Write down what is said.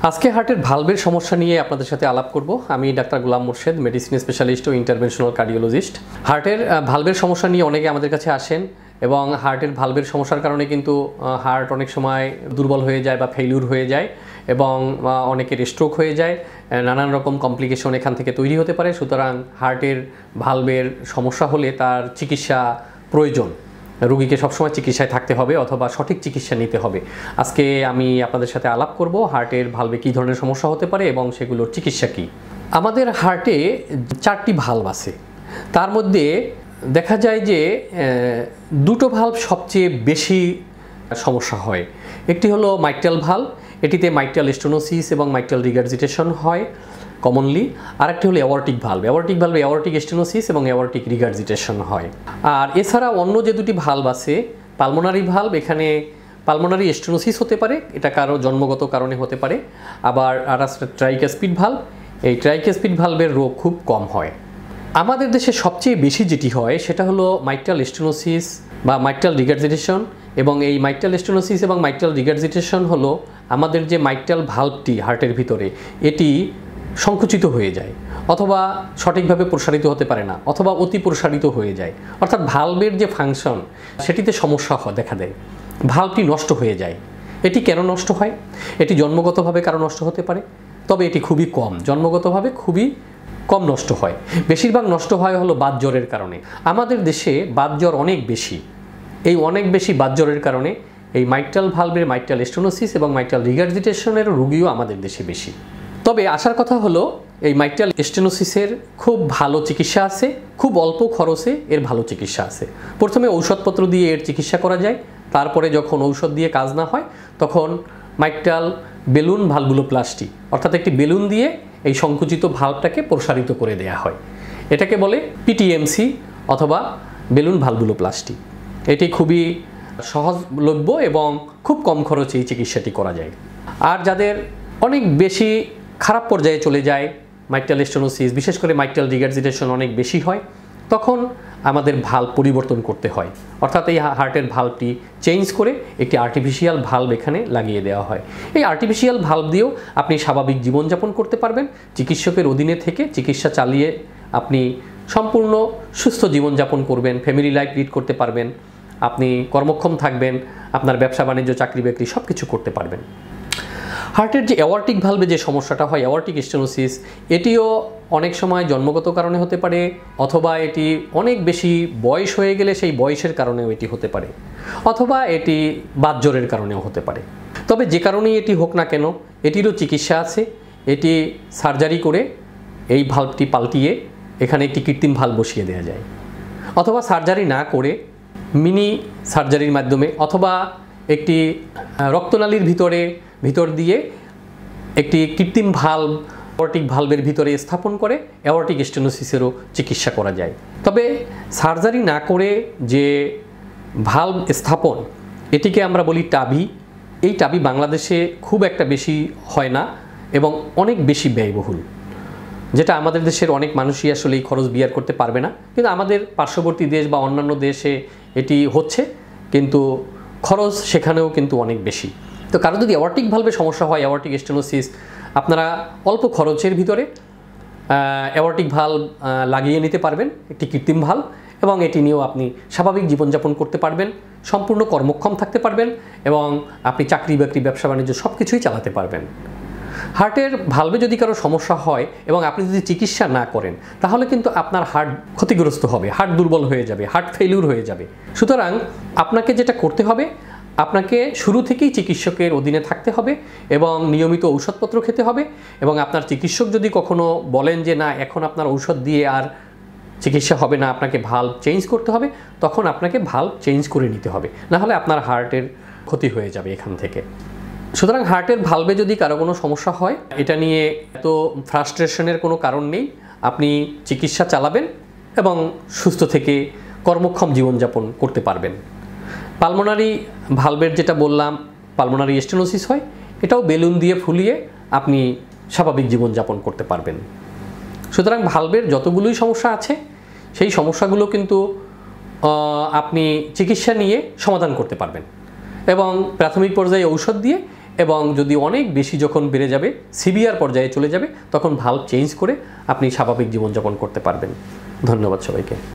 আজকে হার্টের ভালভের সমস্যা নিয়ে আপনাদের সাথে আলাপ করব। আমি doctor Golam Morshed, medicine specialist ও ইন্টারভেনশনাল কার্ডিওলজিস্ট। হার্টের ভালভের সমস্যা নিয়ে অনেকে আমাদের কাছে আসেন এবং হার্টের ভালভের সমস্যার কারণে কিন্তু হার্ট অনেক সময় দুর্বল হয়ে যায় বা ফেইলিউর হয়ে যায় এবং অনেকের স্ট্রোক হয়ে যায়, নানান রকম কমপ্লিকেশন এখান থেকে তৈরি হতে পারে। সুতরাং হার্টের ভালভের সমস্যা হলে তার চিকিৎসা প্রয়োজন, রোগীকে সবসময় চিকিৎসায় থাকতে হবে অথবা সঠিক চিকিৎসা নিতে হবে। আজকে আমি আপনাদের সাথে আলাপ করব হার্টের ভালভে কী ধরনের সমস্যা হতে পারে এবং সেগুলোর চিকিৎসা কী। আমাদের হার্টে 4টি ভালভ আছে, তার মধ্যে দেখা যায় যে দুটো ভালভ সবচেয়ে বেশি সমস্যা হয়। একটি হলো মাইট্রাল ভালভ, এটিতে মাইট্রাল স্টেনোসিস এবং মাইট্রাল রিগার্জিটেশন হয় কমনলি। আরেকটি হলো অ্যাওর্টিক ভালভ, অ্যাওর্টিক ভালভে অ্যাওর্টিক স্টেনোসিস এবং অ্যাওর্টিক রিগার্জিটেশন হয়। আর এছাড়া অন্য যে দুটি ভালভ আছে, পালমোনারি ভালভ, এখানে পালমোনারি স্টেনোসিস হতে পারে, এটা কারো জন্মগত কারণে হতে পারে। আবার আর আছে ট্রাইকাসপিড ভালভ, এই ট্রাইকাসপিড ভালভের রোগ খুব কম হয়। আমাদের দেশে সবচেয়ে বেশি যেটি হয় সেটা হলো মাইট্রাল স্টেনোসিস বা মাইট্রাল রিগার্জিটেশন। এবং এই মাইট্রাল স্টেনোসিস এবং মাইট্রাল রিগার্জিটেশন হলো আমাদের যে মাইট্রাল ভালভটি হার্টের ভিতরে, এটি সংকুচিত হয়ে যায় অথবা সঠিকভাবে প্রসারিত হতে পারে না অথবা অতি প্রসারিত হয়ে যায়, অর্থাৎ ভালভের যে ফাংশন সেটিতে সমস্যা দেখা দেয়, ভালভটি নষ্ট হয়ে যায়। এটি কেন নষ্ট হয়? এটি জন্মগতভাবে কারো নষ্ট হতে পারে, তবে এটি খুবই কম, জন্মগতভাবে খুবই কম নষ্ট হয়। বেশিরভাগ নষ্ট হয় হলো বাতজ্বরের কারণে। আমাদের দেশে বাতজ্বর অনেক বেশি, এই অনেক বেশি বাতজ্বরের কারণে এই মাইট্রাল ভালভের মাইট্রাল স্টেনোসিস এবং মাইট্রাল রিগার্জিটেশনের রোগীও আমাদের দেশে বেশি। তবে আসার কথা হলো এই মাইট্রাল স্টেনোসিসের খুব ভালো চিকিৎসা আছে, খুব অল্প খরচে এর ভালো চিকিৎসা আছে। প্রথমে ঔষধপত্র দিয়ে এর চিকিৎসা করা যায়, তারপরে যখন ঔষধ দিয়ে কাজ না হয় তখন মাইট্রাল বেলুন ভালভুলোপ্লাস্টি, অর্থাৎ একটি বেলুন দিয়ে এই সংকুচিত ভালভটাকে প্রসারিত করে দেয়া হয়। এটাকে বলে পিটিএমসি অথবা বেলুন ভালভুলোপ্লাস্টি। এটি খুবই সহজলভ্য এবং খুব কম খরচে এই চিকিৎসাটি করা যায়। আর যাদের অনেক বেশি খারাপ পর্যায়ে চলে যায়, মাইট্রাল স্টেনোসিস বিশেষ করে মাইট্রাল রিগার্জিটেশন অনেক বেশি হয়, তখন আমাদের ভালভ পরিবর্তন করতে হয়, অর্থাৎ এই হার্টের ভালভটি চেঞ্জ করে একটি আর্টিফিশিয়াল ভালভ এখানে লাগিয়ে দেওয়া হয়। এই আর্টিফিশিয়াল ভালভ দিয়েও আপনি স্বাভাবিক জীবনযাপন করতে পারবেন, চিকিৎসকের অধীনে থেকে চিকিৎসা চালিয়ে আপনি সম্পূর্ণ সুস্থ জীবনযাপন করবেন, ফ্যামিলি লাইফ লিড করতে পারবেন, আপনি কর্মক্ষম থাকবেন, আপনার ব্যবসা বাণিজ্য চাকরি বাকরি সব কিছু করতে পারবেন। হার্টের যে অ্যাওর্টিক ভালভে যে সমস্যাটা হয়, অ্যাওর্টিক স্টেনোসিস, এটিও অনেক সময় জন্মগত কারণে হতে পারে অথবা এটি অনেক বেশি বয়স হয়ে গেলে সেই বয়সের কারণেও এটি হতে পারে অথবা এটি বাতজ্বরের কারণেও হতে পারে। তবে যে কারণেই এটি হোক না কেন, এটিরও চিকিৎসা আছে। এটি সার্জারি করে এই ভালভটি পাল্টিয়ে এখানে একটি কৃত্রিম ভালভ বসিয়ে দেওয়া যায়, অথবা সার্জারি না করে মিনি সার্জারির মাধ্যমে অথবা একটি রক্তনালীর ভিতর দিয়ে একটি কৃত্রিম ভালভ অ্যাওর্টিক ভালভের ভিতরে স্থাপন করে অ্যাওর্টিক স্টেনোসিসেরও চিকিৎসা করা যায়। তবে সার্জারি না করে যে ভালভ স্থাপন, এটিকে আমরা বলি টাবি। এই টাবি বাংলাদেশে খুব একটা বেশি হয় না এবং অনেক বেশি ব্যয়বহুল, যেটা আমাদের দেশের অনেক মানুষই আসলে এই খরচ বিয়ার করতে পারবে না। কিন্তু আমাদের পার্শ্ববর্তী দেশ বা অন্যান্য দেশে এটি হচ্ছে, কিন্তু খরচ সেখানেও কিন্তু অনেক বেশি। তো কারো যদি অ্যাওর্টিক ভালভে সমস্যা হয়, অ্যাওর্টিক স্টেনোসিস, আপনারা অল্প খরচের ভিতরে অ্যাওর্টিক ভালভ লাগিয়ে নিতে পারবেন, একটি কৃত্রিম ভালভ, এবং এটি নিয়েও আপনি স্বাভাবিক জীবনযাপন করতে পারবেন, সম্পূর্ণ কর্মক্ষম থাকতে পারবেন এবং আপনি চাকরি বাকরি ব্যবসা বাণিজ্য সব কিছুই চালাতে পারবেন। হার্টের ভালভে যদি কারো সমস্যা হয় এবং আপনি যদি চিকিৎসা না করেন, তাহলে কিন্তু আপনার হার্ট ক্ষতিগ্রস্ত হবে, হার্ট দুর্বল হয়ে যাবে, হার্ট ফেইলিউর হয়ে যাবে। সুতরাং আপনাকে যেটা করতে হবে, আপনাকে শুরু থেকেই চিকিৎসকের অধীনে থাকতে হবে এবং নিয়মিত ঔষধপত্র খেতে হবে। এবং আপনার চিকিৎসক যদি কখনো বলেন যে না, এখন আপনার ঔষধ দিয়ে আর চিকিৎসা হবে না, আপনাকে ভালভ চেঞ্জ করতে হবে, তখন আপনাকে ভালভ চেঞ্জ করে নিতে হবে, নাহলে আপনার হার্টের ক্ষতি হয়ে যাবে এখান থেকে। সুতরাং হার্টের ভালভে যদি কারো কোনো সমস্যা হয়, এটা নিয়ে এত ফ্রাস্ট্রেশনের কোনো কারণ নেই। আপনি চিকিৎসা চালাবেন এবং সুস্থ থেকে কর্মক্ষম জীবনযাপন করতে পারবেন। পালমোনারি ভালভের যেটা বললাম, পালমোনারি স্টেনোসিস হয়, এটাও বেলুন দিয়ে ফুলিয়ে আপনি স্বাভাবিক জীবনযাপন করতে পারবেন। সুতরাং ভালভের যতগুলোই সমস্যা আছে, সেই সমস্যাগুলো কিন্তু আপনি চিকিৎসা নিয়ে সমাধান করতে পারবেন এবং প্রাথমিক পর্যায়ে ঔষধ দিয়ে এবং যদি অনেক বেশি যখন বেড়ে যাবে, সিভিয়ার পর্যায়ে চলে যাবে, তখন ভাল্ব চেঞ্জ করে আপনি স্বাভাবিক জীবনযাপন করতে পারবেন। ধন্যবাদ সবাইকে।